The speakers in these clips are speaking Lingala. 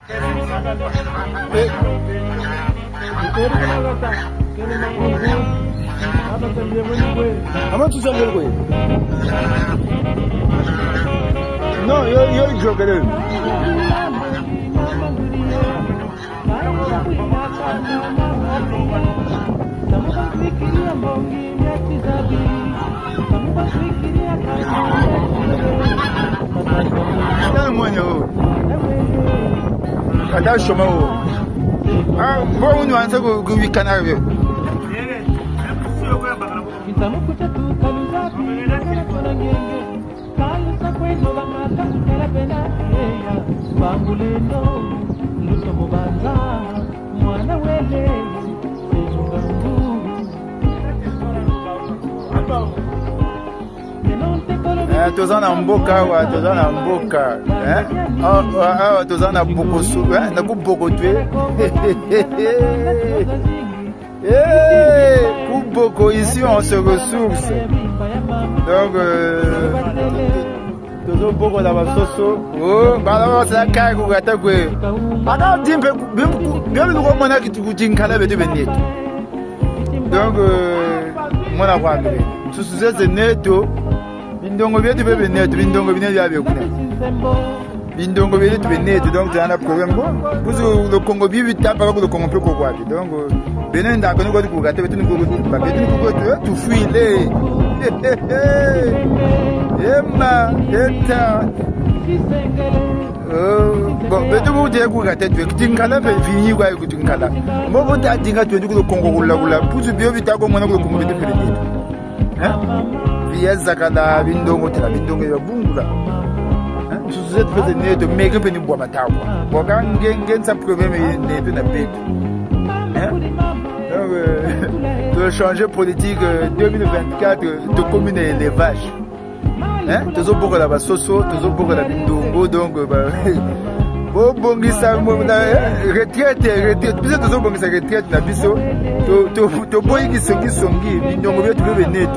Ama tu sangal koy. No, yo jogere. Kada shoma o. Bo unu ansa go wikana review. Tozana mboka wa tozana mboka tozana bokosu na kuboko twe kuboko ici on se ressource donc tozo boko la basoso bala sa kai ku gata kwe aka dimpe bimbe ko mona kitukujinkala betu benetu donc mona kwa mbele susuze neto bindongo byetu bebe neto bindongo binetu yabekuna bindongo byetu benetu donc tana problème buzu le Congo bibi tapa ko le Congo pe ko kwapi donc benen da ko ni ko ku gata betu ni ko ba betu ko tu fuile Emma eta bon betu bu de ku gata tu tinkala be fini kwa ku tinkala mo bo ta tinga tu ku le Congo kula buzu bibi ta ko mona ko Congo betu benetu Vieza kada bindongo tela bindongo ya bungula susuze tfete neto meke pe ni bwa matawa boka ngenza problème neto na peto de changer politique 2024 de commune élevage tozo boko la basoso tozo boko la bindongo donc bo bongisa mo na retraite biso tozo bongisa retraite na biso to boyi kisongi bindongo byetu bebe neto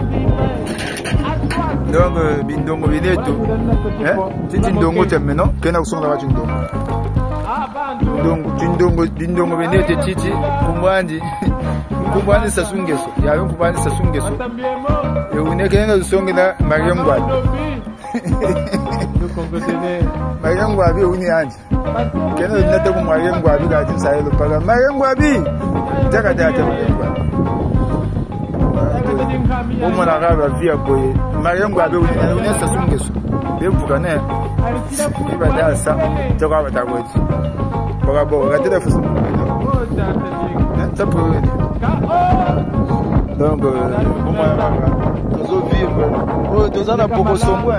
donc bindongo bineto titi ndongo temme no kena kusonga wa ndongo bindongo bineto titi kumwandi sasungeso yayo kumwandi sasungeso unekenge kusongela Mariam Ngwabi Mariam Ngwabi uni anje kena nata ku Mariam Ngwabi ga tinsayelo paga Mariam Ngwabi jaga data Omona raba via boye Mariam Ngwabi uni sasungeso bevuka ne ibada sa toka batagoji boga boga gatela fuso tapo donc omona raba tozo vivre tozana poko songo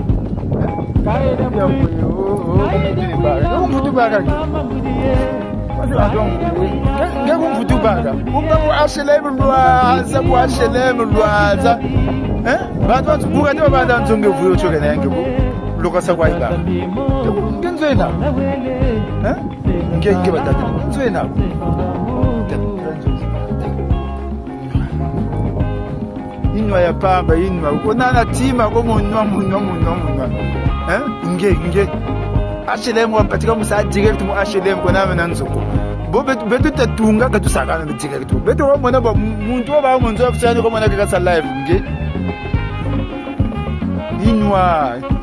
Ngekumfutubaga umbabu asheleme lwaza kwasheleme lwaza bantu buka ndio banda nzonge vuyo choke nange bu lokasa kwa iba ngenzwena ngeke batata ngenzwena inwa ya pamba inwa ukonana tima ko munwa nge asheleme wampatika musa direct mu asheleme kona mena nzoko bo betu tatunga ka tusakana direct betu wa mona ba muntu ba muntu afusani ko mona ka sa live nge inwa